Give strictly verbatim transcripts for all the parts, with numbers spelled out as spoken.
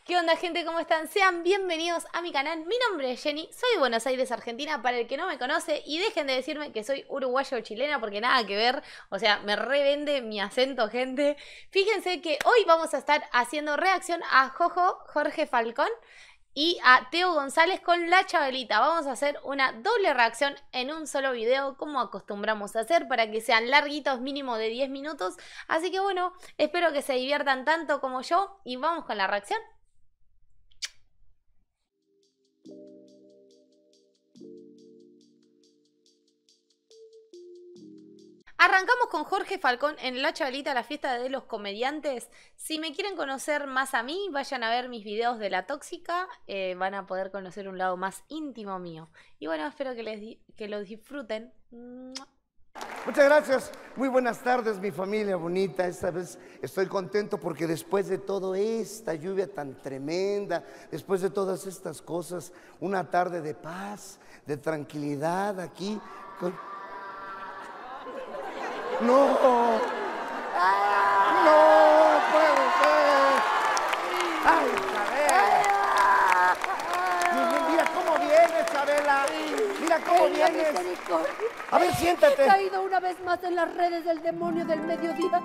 ¿Qué onda, gente? ¿Cómo están? Sean bienvenidos a mi canal. Mi nombre es Jenny, soy de Buenos Aires, Argentina, para el que no me conoce, y dejen de decirme que soy uruguaya o chilena porque nada que ver, o sea, me revende mi acento, gente. Fíjense que hoy vamos a estar haciendo reacción a Jojo, Jorge Falcón y a Teo González con La Chabelita. Vamos a hacer una doble reacción en un solo video, como acostumbramos a hacer, para que sean larguitos, mínimo de diez minutos. Así que bueno, espero que se diviertan tanto como yo y vamos con la reacción. Arrancamos con Jorge Falcón en La Chabelita, la fiesta de los comediantes. Si me quieren conocer más a mí, vayan a ver mis videos de La Tóxica. Eh, van a poder conocer un lado más íntimo mío. Y bueno, espero que, les di que lo disfruten. Muchas gracias. Muy buenas tardes, mi familia bonita. Esta vez estoy contento porque después de toda esta lluvia tan tremenda, después de todas estas cosas, una tarde de paz, de tranquilidad aquí. Con... ¡No! ¡No puede ser! ¡Ay, Chabela! Mira cómo vienes, Chabela. Mira cómo vienes. A ver, siéntate. He caído una vez más en las redes del demonio del mediodía.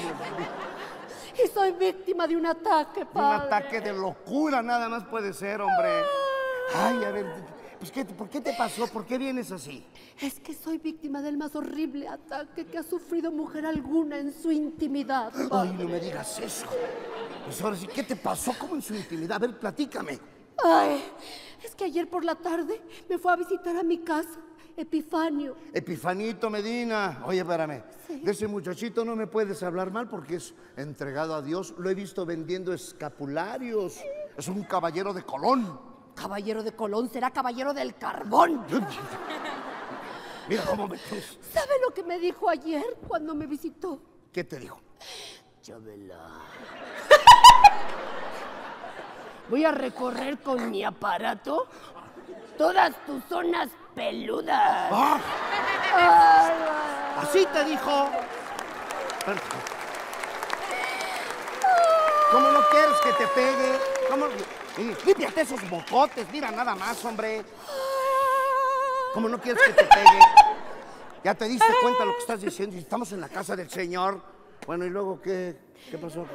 Y soy víctima de un ataque, padre. Un ataque de locura nada más puede ser, hombre. Ay, a ver... Pues, ¿qué, ¿por qué te pasó? ¿Por qué vienes así? Es que soy víctima del más horrible ataque que ha sufrido mujer alguna en su intimidad. Ay, no me digas eso. Pues ahora sí, ¿qué te pasó? ¿Cómo en su intimidad? A ver, platícame. Ay, es que ayer por la tarde me fue a visitar a mi casa Epifanio. Epifanito Medina. Oye, espérame. Sí. De ese muchachito no me puedes hablar mal porque es entregado a Dios. Lo he visto vendiendo escapularios. Es un caballero de Colón. Caballero de Colón, será caballero del carbón. Mira cómo me ves. ¿Sabe lo que me dijo ayer cuando me visitó? ¿Qué te dijo? Chabela, voy a recorrer con mi aparato todas tus zonas peludas. ¡Ah! Ay, Así te dijo. ¿Cómo no quieres que te pegue? ¿Cómo? Y límpiate esos bocotes, mira nada más, hombre. ¿Cómo no quieres que te pegue? Ya te diste cuenta lo que estás diciendo. Estamos en la casa del Señor. Bueno, ¿y luego qué, qué pasó?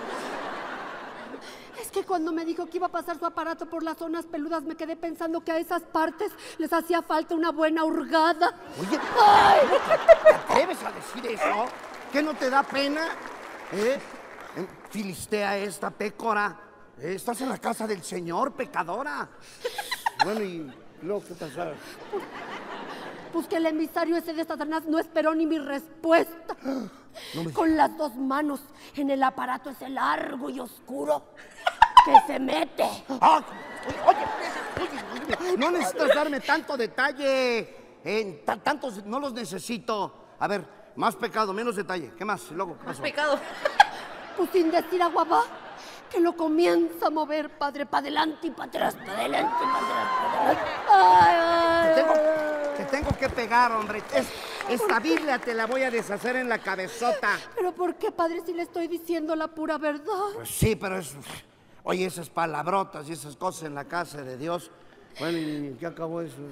es que cuando me dijo que iba a pasar su aparato por las zonas peludas, me quedé pensando que a esas partes les hacía falta una buena hurgada. Oye, ¡ay! ¿te atreves a decir eso? ¿Qué no te da pena? ¿Eh? Filistea esta pécora. Eh, Estás en la casa del Señor, pecadora. Bueno, ¿y luego qué pasó? Pues que el emisario ese de Satanás no esperó ni mi respuesta. No me... Con las dos manos en el aparato ese largo y oscuro que se mete. ¡Ah! Oye, oye, oye, no necesitas darme tanto detalle. Eh, tantos no los necesito. A ver, más pecado, menos detalle. ¿Qué más? Luego, ¿qué Más pasó? pecado. Pues sin decir agua va, que lo comienza a mover, padre, para adelante y para atrás, para adelante y para atrás, para adelante. Ay, ay, Te tengo, ay. te tengo que pegar, hombre. Es, esta Biblia te la voy a deshacer en la cabezota. Pero ¿por qué, padre, si le estoy diciendo la pura verdad? Pues sí, pero es... Oye, esas palabrotas y esas cosas en la casa de Dios. Bueno, ¿y qué acabó eso?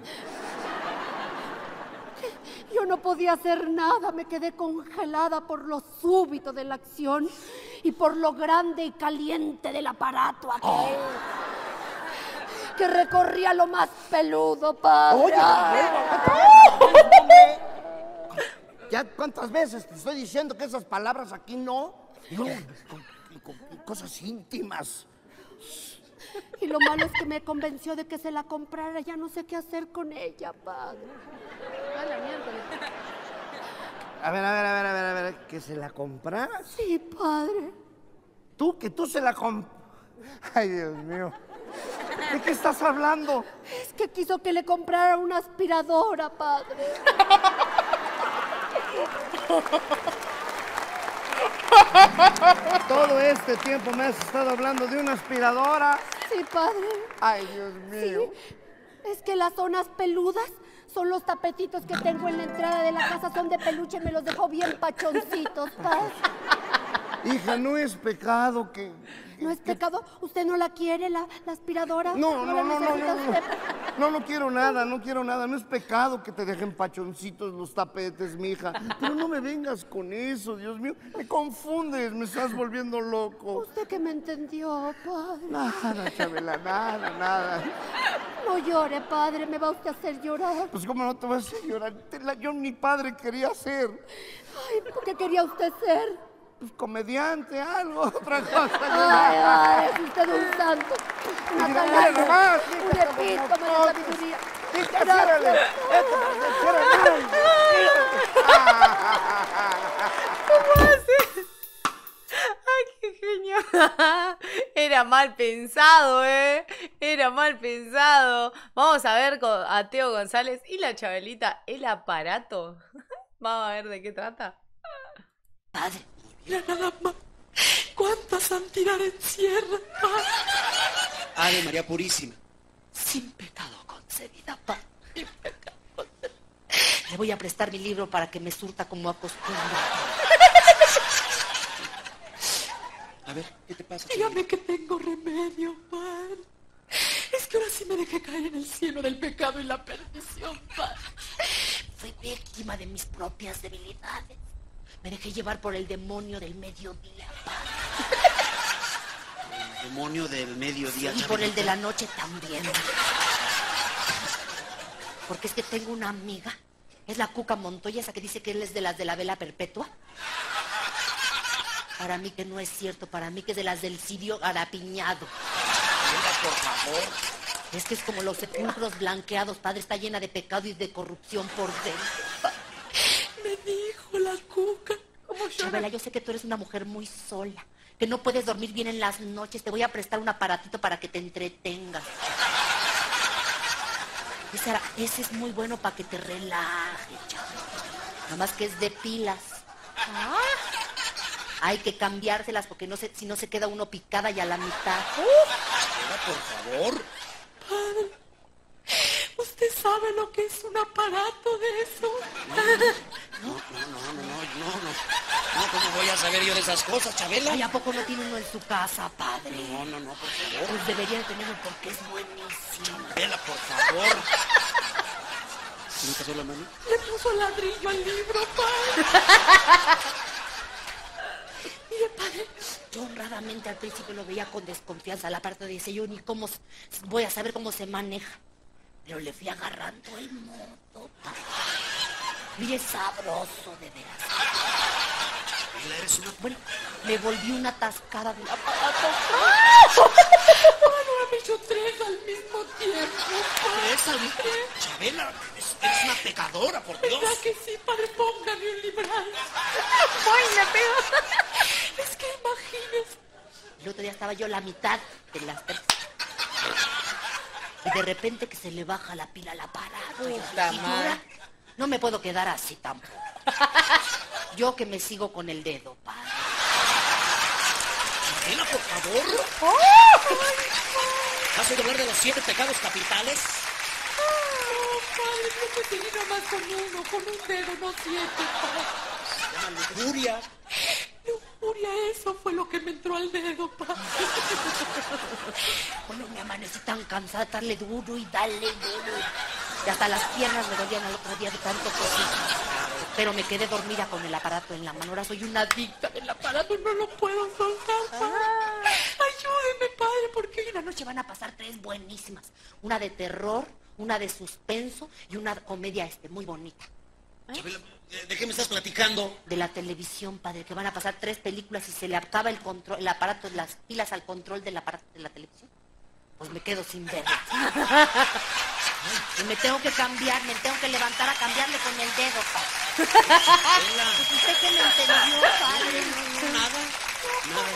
Yo no podía hacer nada, me quedé congelada por lo súbito de la acción y por lo grande y caliente del aparato aquel. Oh. Que recorría lo más peludo, padre. Oye, hombre. ¿Ya cuántas veces te estoy diciendo que esas palabras aquí no? No, con, con, con cosas íntimas. Y lo malo es que me convenció de que se la comprara. Ya no sé qué hacer con ella, padre. A la mierda. A ver, a ver, a ver, a ver, a ver. ¿Que se la comprara? Sí, padre. ¿Tú? ¿Que tú se la comp... Ay, Dios mío. ¿De qué estás hablando? Es que quiso que le comprara una aspiradora, padre. Todo este tiempo me has estado hablando de una aspiradora. Sí, padre. Ay, Dios mío. Sí. Es que las zonas peludas son los tapetitos que tengo en la entrada de la casa, son de peluche, me los dejó bien pachoncitos, padre. Hija, no es pecado que... ¿No es pecado? ¿Usted no la quiere, la, la aspiradora? No, no, la no, no, necesita no, no, usted? no, no quiero nada, no quiero nada. No es pecado que te dejen pachoncitos los tapetes, mija. Pero no me vengas con eso, Dios mío. Me confundes, me estás volviendo loco. ¿Usted que me entendió, padre? Nada, Chabela, nada, nada. No llore, padre, me va usted a hacer llorar. Pues cómo no te vas a hacer llorar. Te la- Yo ni padre quería ser. Ay, ¿qué quería usted ser? Pues comediante, algo, otra cosa. Ay, ay, es usted un santo. Una Mira, atalaya, mira nomás, un mira, epítome de como sabiduría. Hija, ciérrale. Esto para que cierre ¿Cómo haces? Ay, qué genio. Era mal pensado, ¿eh? Era mal pensado. Vamos a ver con, a Teo González y la Chabelita, el aparato. Vamos a ver de qué trata. Padre, mira nada más. ¿Cuánta santidad encierra, Padre? Ave María Purísima. Sin pecado concebida, Padre. Sin pecado concebida. Le voy a prestar mi libro para que me surta como acostumbra. A ver, ¿qué te pasa? Dígame que tengo remedio, Padre. Es que ahora sí me dejé caer en el cielo del pecado y la perdición, Padre. Fui víctima de mis propias debilidades. Me dejé llevar por el demonio del mediodía, Padre. El demonio del mediodía. Y por el de la noche también. Porque es que tengo una amiga. Es la Cuca Montoya, esa que dice que él es de las de la vela perpetua. Para mí que no es cierto, para mí que es de las del cirio garapiñado. Venga, por favor. Es que es como los sepulcros blanqueados, Padre, está llena de pecado y de corrupción por dentro. Me dijo la Cuca. Chabela, yo sé que tú eres una mujer muy sola, que no puedes dormir bien en las noches. Te voy a prestar un aparatito para que te entretengas. Ese, ara- ese es muy bueno para que te relajes, Chabela. Nada más que es de pilas. Hay que cambiárselas porque no se, si no se queda uno picada y a la mitad. Venga, por favor. Padre, ¿usted sabe lo que es un aparato de eso? No, no, no, no, no, no. No, ¿cómo voy a saber yo de esas cosas, Chabela? Ay, ¿a poco no tiene uno en su casa, padre? No, no, no, por favor. Pues debería de tenerlo porque es buenísimo. Chabela, por favor. ¿Se me pasó la mano? Le puso ladrillo al libro, padre. Mire, padre, yo honradamente al principio lo veía con desconfianza. La parte de ese yo ni cómo s- voy a saber cómo se maneja. Pero le fui agarrando el modo, padre. Mire, sabroso, de veras. Chabela, eres una... Bueno, me volví una atascada del aparato. Bueno, me echó tres al mismo tiempo, padre. ¿Eres al mismo? Chabela, es- eres una pecadora, por Dios. ¿Verdad que sí, padre? Póngame un libral. ¡Ay, me pego! Es que imagínese. El otro día estaba yo a la mitad de las tres. Y de repente que se le baja la pila al aparato. Y Puta y madre. ahora no me puedo quedar así tampoco. Yo que me sigo con el dedo, padre. Chabela, por favor. ¿Has oído hablar de los siete pecados capitales? No, padre, no puedo seguir nomás con uno, con un dedo, no siete, padre. Se llama lujuria. Lujuria, eso fue lo que me entró al dedo, padre. Bueno, me amanecí tan cansada de darle duro y darle duro. Y hasta las piernas me dolían al otro día de tanto cosito. Pero me quedé dormida con el aparato en la mano. Ahora soy una adicta del aparato y no lo puedo soltar, padre. Ayúdeme, padre, porque hoy en la noche van a pasar tres buenísimas. Una de terror, una de suspenso y una comedia este, muy bonita. Chabela, ¿de qué me estás platicando? De la televisión, padre, que van a pasar tres películas y se le acaba el control, el aparato, las pilas al control del aparato de la televisión. Pues me quedo sin verla. Y me tengo que cambiar, me tengo que levantar a cambiarle con el dedo, padre. Pues usted que me entendió, padre. Nada, nada.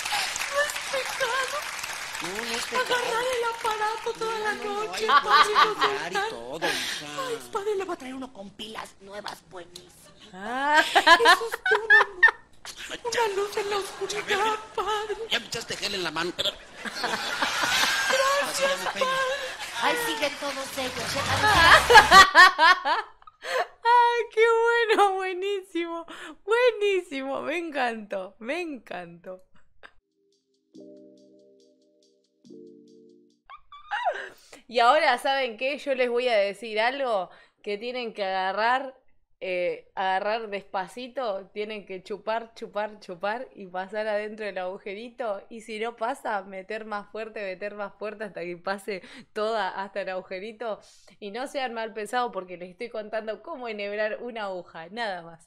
No, no es pecado. Agarrar el aparato toda la No, no, noche, ahí padre, puedes no cambiar y soltar. todo, hija. Ay, padre, le voy a traer uno con pilas nuevas, buenísimas. Ah. Eso es una, una luz en la oscuridad, padre. Ya me echaste gel en la mano. Espera. Así ya me pego. Ahí siguen todos ellos. Ay, qué bueno, buenísimo, buenísimo, me encantó, me encantó. Y ahora, ¿saben qué? Yo les voy a decir algo que tienen que agarrar, eh, agarrar despacito, tienen que chupar, chupar, chupar y pasar adentro del agujerito. Y si no pasa, meter más fuerte, meter más fuerte hasta que pase toda hasta el agujerito. Y no sean mal pensados porque les estoy contando cómo enhebrar una aguja, nada más.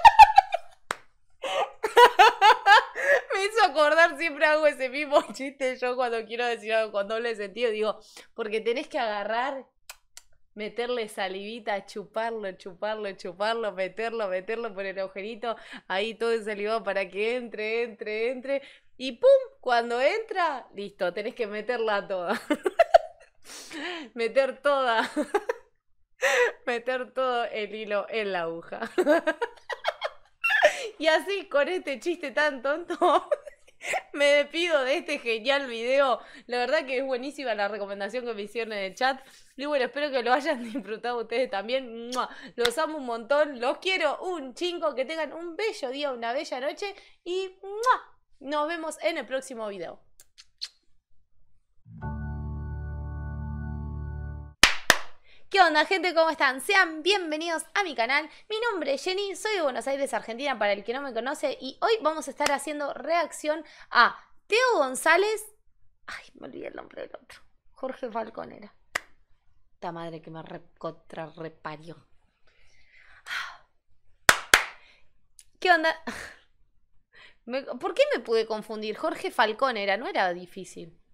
Me hizo acordar, siempre hago ese mismo chiste yo cuando quiero decir algo con doble sentido, digo, porque tenés que agarrar, meterle salivita, chuparlo, chuparlo, chuparlo, meterlo, meterlo por el agujerito, ahí todo ensalivado para que entre, entre, entre, y ¡pum! Cuando entra, listo, tenés que meterla toda. Meter toda, meter todo el hilo en la aguja. Y así, con este chiste tan tonto, me despido de este genial video. La verdad que es buenísima la recomendación que me hicieron en el chat. Y bueno, espero que lo hayan disfrutado ustedes también. ¡Mua! Los amo un montón, los quiero un chingo, que tengan un bello día, una bella noche. Y ¡mua! Nos vemos en el próximo video. ¿Qué onda, gente? ¿Cómo están? Sean bienvenidos a mi canal. Mi nombre es Jenny, soy de Buenos Aires, Argentina, para el que no me conoce. Y hoy vamos a estar haciendo reacción a Teo González. Ay, me olvidé el nombre del otro. Jorge Falcón era. Esta madre que me recontra reparió. ¿Qué onda? Me, ¿Por qué me pude confundir? Jorge Falcón era, no era difícil.